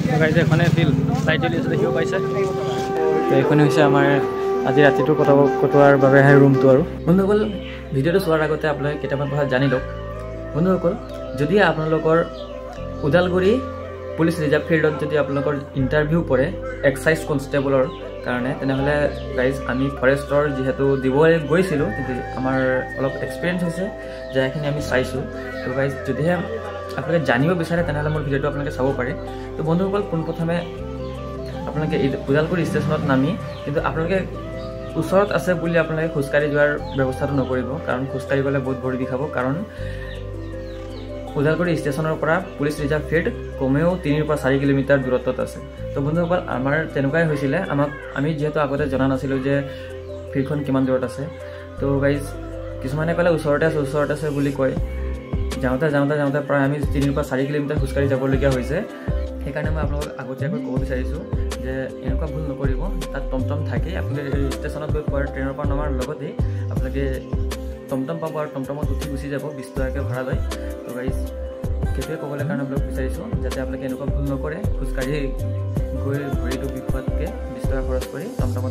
Guys এখনে field light জ্বলি আছে দেখিব পাইছে। তো এইখনে হৈছে আমাৰ আজি ৰাতিটো কটোৱাৰ বাবে ৰুমটো। আৰু বন্ধুসকল ভিডিঅ'টো চোৱাৰ আগতে আপোনালোকে কেইটামান কথা জানি লওক। বন্ধুসকল যদি আপোনালোকৰ ওদালগুৰি পুলিচ ৰিজাৰ্ভ ফিল্ডত যদি আপোনালোকৰ ইণ্টাৰভিউ পৰে এক্সাইজ কনষ্টেবলৰ কাৰণে, তেনেহ'লে গাইজ আমি ফৰেষ্টৰ যিহেতু দিবলৈ গৈছিলোঁ, কিন্তু আমাৰ অলপ এক্সপিৰিয়েঞ্চ হৈছে যে এইখিনি আমি চাইছোঁ। তো গাইজ যদিহে আপোনালোকে জানিব বিচাৰে তেনেহ'লে মোৰ ভিডিঅ'টো আপোনালোকে চাব পাৰে। তো বন্ধুসকল পোনপ্ৰথমে আপোনালোকে এই ওদালগুৰি ষ্টেচনত নামি, কিন্তু আপোনালোকে ওচৰত আছে বুলি আপোনালোকে খোজকাঢ়ি যোৱাৰ ব্যৱস্থাটো নকৰিব, কাৰণ খোজকাঢ়ি গ'লে বহুত ভৰি বিষাব। কাৰণ ওদালগুৰি ষ্টেচনৰ পৰা পুলিচ ৰিজাৰ্ভ ফিল্ড কমেও 3 পৰা 4 কিলোমিটাৰ দূৰত্বত আছে। তো বন্ধুসকল আমাৰ তেনেকুৱাই হৈছিলে, আমি যিহেতু আগতে জনা নাছিলোঁ যে ফিল্ডখন কিমান দূৰত আছে। তো গাইজ কিছুমানে ক'লে ওচৰতে আছে বুলি কয়। যাওঁতে প্ৰায় আমি 3 পৰা 4 কিলোমিটাৰ খোজকাঢ়ি যাবলগীয়া হৈছে। সেইকাৰণে মই আপোনালোকক আগতীয়াকৈ ক'ব বিচাৰিছোঁ যে এনেকুৱা ভুল নকৰিব। তাত টমটম থাকেই, আপোনালোকে ষ্টেচনত গৈ পোৱাৰ ট্ৰেইনৰ পৰা নমাৰ লগতেই আপোনালোকে টমটম পাব আৰু টমটমত উঠি গুচি যাব 20 টকাকৈ ভাড়া লয়। তো গাইজ সেইটোৱে ক'বলৈ কাৰণে আপোনালোক বিচাৰিছোঁ যাতে আপোনালোকে এনেকুৱা ভুল নকৰে। খোজকাঢ়ি গৈ ভৰিটো বিষোৱাতকৈ 20 টকা খৰচ কৰি টমটমত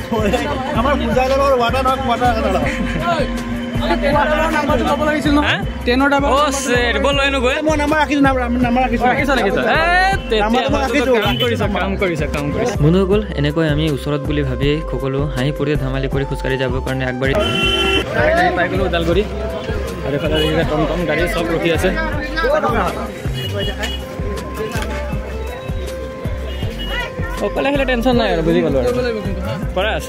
বন্ধুসকল এনেকৈ আমি ওচৰত বুলি ভাবি সকলো হাঁহি ফূৰ্তি ধেমালি কৰি খোজকাঢ়ি যাবৰ কাৰণে আগবাঢ়ি পাই গ'লোঁ ওদালগুৰি। আৰু এইফালে টমটম গাড়ী চব ৰখি আছে। অকলে আহিলে টেনশ্যন নাই আৰু বুজি পালোঁ আৰু পৰা আছে।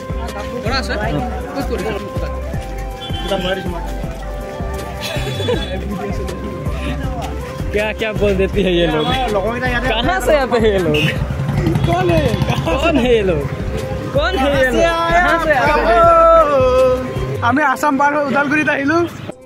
क्या बोल देती है ये लोग? कहाँ से आते हैं ये लोग? कौन है ये लोग? कौन है ये लोग? कहाँ से आते हैं? আমি আসাম পাৰ হৈ ওদালগুৰিত আহিলো।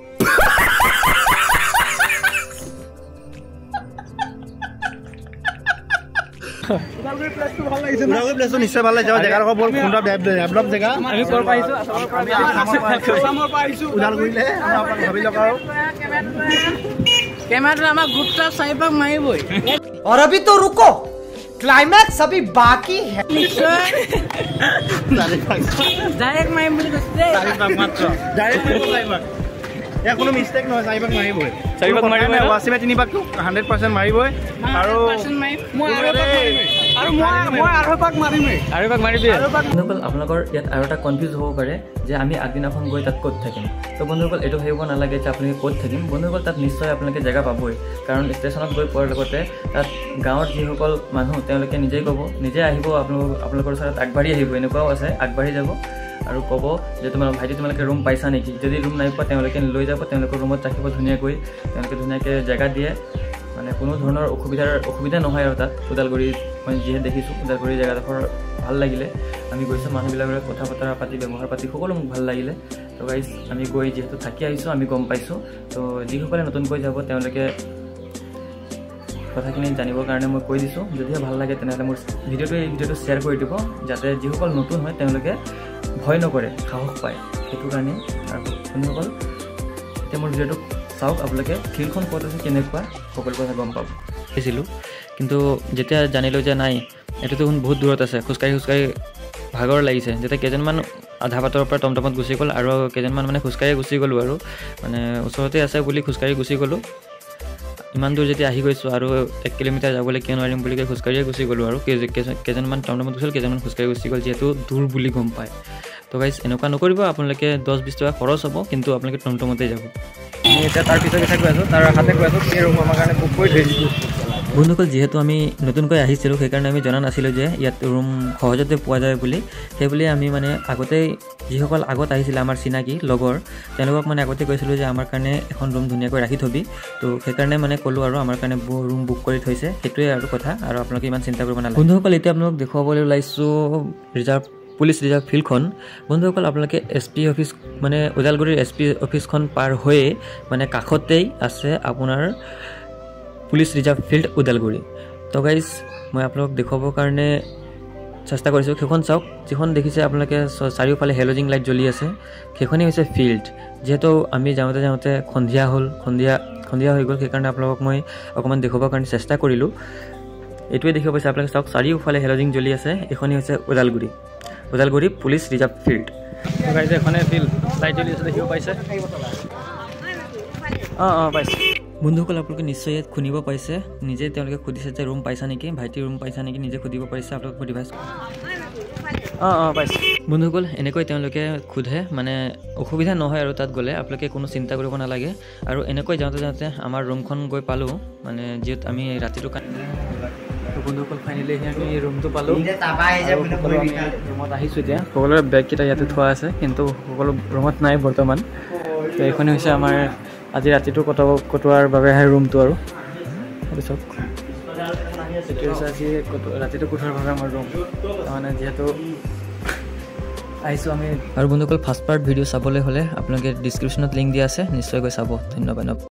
ওদালগুৰি প্লেচটো ভাল লাগিছে। ওদালগুৰি প্লেচটো নিশ্চয় ভাল লাগিছে। জেগাডোখৰ বৰ সুন্দৰ ডেভেলপ জেগা। আমি ক'ৰ পৰা আহিছোঁ? আসামৰ পৰা আহিছোঁ ওদালগুৰিলৈ। ভাবি লওক আৰু कैमरा ड्रामा गुप्ता साहिबक मारिबई। और अभी तो रुको, क्लाइमैक्स अभी बाकी है। डायरेक्ट मारिम বুলি কৈছে। মাত্ৰ ডাইৰেক্ট ক্লাইমैक्স। এয়া কোনো মিষ্টেক নহয়, চাৰিবাক মাৰিবই। চাৰিবাক মাৰিবই, ৱাচিমে 3 বাক 100% মাৰিবই। আৰু মই আৰু পাক মাৰিমেই। বন্ধুসকল আপোনালোকৰ ইয়াত আৰু এটা কনফিউজ হ'ব পাৰে যে আমি আগদিনাখন গৈ তাত ক'ত থাকিম। তো বন্ধুসকল এইটো ভাবিব নালাগে যে আপোনালোকে ক'ত থাকিম। বন্ধুসকল তাত নিশ্চয় আপোনালোকে জেগা পাবই, কাৰণ ষ্টেচনত গৈ পোৱাৰ লগতে তাত গাঁৱৰ যিসকল মানুহ তেওঁলোকে নিজেই ক'ব, নিজে আহিব আপোনালোকৰ ওচৰত আগবাঢ়ি আহিব। এনেকুৱাও আছে, আগবাঢ়ি যাব আৰু ক'ব যে ভাইটি তোমালোকে ৰুম পাইছা নেকি? যদি ৰুম নাই পোৱা তেওঁলোকে লৈ যাব, তেওঁলোকৰ ৰুমত ৰাখিব ধুনীয়াকৈ। তেওঁলোকে ধুনীয়াকৈ জেগা দিয়ে, মানে কোনো ধৰণৰ অসুবিধা নহয় আৰু তাত ওদালগুৰিত। মই যিহে দেখিছোঁ ওদালগুৰি জেগাডোখৰ ভাল লাগিলে। আমি গৈছোঁ, মানুহবিলাকৰ কথা বতৰা পাতি ব্যৱহাৰ পাতি সকলো মোক ভাল লাগিলে। তো গাইজ আমি গৈ যিহেতু থাকি আহিছোঁ আমি গম পাইছোঁ। তো যিসকলে নতুনকৈ যাব তেওঁলোকে কথাখিনি জানিবৰ কাৰণে মই কৈ দিছোঁ। যদিহে ভাল লাগে তেনেহ'লে মোৰ এই ভিডিঅ'টো শ্বেয়াৰ কৰি দিব, যাতে যিসকল নতুন হয় তেওঁলোকে ভয় নকৰে, সাহস পায়। সেইটো কাৰণে আৰু বন্ধুসকল এতিয়া মোৰ ভিডিঅ'টো চাওক, আপোনালোকে ফিল্ডখন ক'ত আছে, কেনেকুৱা সকলো কথা গম পাব। আহিছিলোঁ, কিন্তু যেতিয়া জানিলোঁ যে নাই এইটোতো বহুত দূৰত আছে, খোজকাঢ়ি ভাগৰ লাগিছে, যেতিয়া কেইজনমান আধা বাটৰ পৰা টমটমত গুচি গ'ল আৰু কেইজনমান মানে খোজকাঢ়ি গুচি গ'লোঁ। আৰু মানে ওচৰতে আছে বুলি খোজকাঢ়ি গুচি গ'লোঁ। ইমান দূৰ যেতিয়া আহি গৈছোঁ আৰু 1 কিলোমিটাৰ যাবলৈ কিয় নোৱাৰিম বুলি খোজকাঢ়িয়ে গুচি গ'লোঁ। আৰু কেইজনমান টমটমত গৈছিল, কেইজনমান খোজকাঢ়ি গুচি গ'ল, যিহেতু দূৰ বুলি গম পায়। তো গাইজ এনেকুৱা নকৰিব, আপোনালোকে 10-20 টকা খৰচ হ'ব, কিন্তু আপোনালোকে টমটমতে যাব। আমি এতিয়া তাৰ পিছৰ কথা কৈ আছোঁ, তাৰ হাতে কৈ আছোঁ এই ৰুম আমাৰ কাৰণে বুক কৰি থৈ দিছোঁ। বন্ধুসকল যিহেতু আমি নতুনকৈ আহিছিলোঁ, সেইকাৰণে আমি জনা নাছিলোঁ যে ইয়াত ৰুম সহজতে পোৱা যায় বুলি। সেইবুলি আমি মানে আগতেই যিসকল আগত আহিছিলে আমাৰ চিনাকি লগৰ, তেওঁলোকক মানে আগতে কৈছিলোঁ যে আমাৰ কাৰণে এখন ৰুম ধুনীয়াকৈ ৰাখি থবি। তো সেইকাৰণে মানে ক'লোঁ আৰু আমাৰ কাৰণে ৰুম বুক কৰি থৈছে, সেইটোৱে আৰু কথা। আৰু আপোনালোকে ইমান চিন্তা কৰিব নালাগে। বন্ধুসকল এতিয়া আপোনালোক দেখুৱাবলৈ ওলাইছোঁ পুলিচ ৰিজাৰ্ভ ফিল্ডখন। বন্ধুসকল আপোনালোকে SP অফিচ মানে ওদালগুৰিৰ SP অফিচখন পাৰ হৈয়ে মানে কাষতেই আছে আপোনাৰ পুলিচ ৰিজাৰ্ভ ফিল্ড ওদালগুৰি। তো গাইজ মই আপোনালোকক দেখুৱাবৰ কাৰণে চেষ্টা কৰিছোঁ। সেইখন চাওক, যিখন দেখিছে আপোনালোকে চাৰিওফালে হেল'জিং লাইট জ্বলি আছে, সেইখনেই হৈছে ফিল্ড। যিহেতু আমি যাওঁতে সন্ধিয়া হৈ গ'ল, সেইকাৰণে আপোনালোকক মই অকণমান দেখুৱাবৰ কাৰণে চেষ্টা কৰিলোঁ। এইটোৱে দেখিব পাইছে আপোনালোকে চাওক চাৰিওফালে হেলজিং জ্বলি আছে এখনি হৈছে Udalguri police reserve field guys এখনে ফিল্ড লাইট জ্বলি আছে দেখিব পাইছে পাইছে বন্ধুসকল আপোনালোকে নিশ্চয় ইয়াত শুনিব পাইছে নিজে তেওঁলোকে সুধিছে যে ৰুম পাইছা নেকি ভাইটি ৰুম পাইছা নেকি নিজে সুধিব পাৰিছে আপোনালোকে সুধি পাইছে পাইছে বন্ধুসকল এনেকৈ তেওঁলোকে সোধে মানে অসুবিধা নহয় আৰু তাত গ'লে আপোনালোকে কোনো চিন্তা কৰিব নালাগে আৰু এনেকৈ যাওঁতে আমাৰ ৰুমখন গৈ পালোঁ মানে যিহেতু আমি ৰাতিটো বন্ধুসকল ফাইনেলি আমি ৰুমটো পালোঁ ৰুমত আহিছোঁ এতিয়া সকলোৰে বেগকেইটা ইয়াতে থোৱা আছে কিন্তু সকলো ৰুমত নাই বৰ্তমান তো এইখনেই হৈছে আমাৰ আজি ৰাতিটো কটোৱাৰ বাবে ৰুমটো আৰু তাৰপিছত এইটো হৈছে আজি ৰাতিটো কটোৱাৰ বাবে আমাৰ ৰুম তাৰমানে যিহেতু আহিছোঁ আমি আৰু বন্ধুসকল ফাৰ্ষ্ট পাৰ্ট ভিডিঅ' চাবলৈ হ'লে আপোনালোকে ডিছক্ৰিপশ্যনত লিংক দিয়া আছে নিশ্চয় গৈ চাব ধন্যবাদ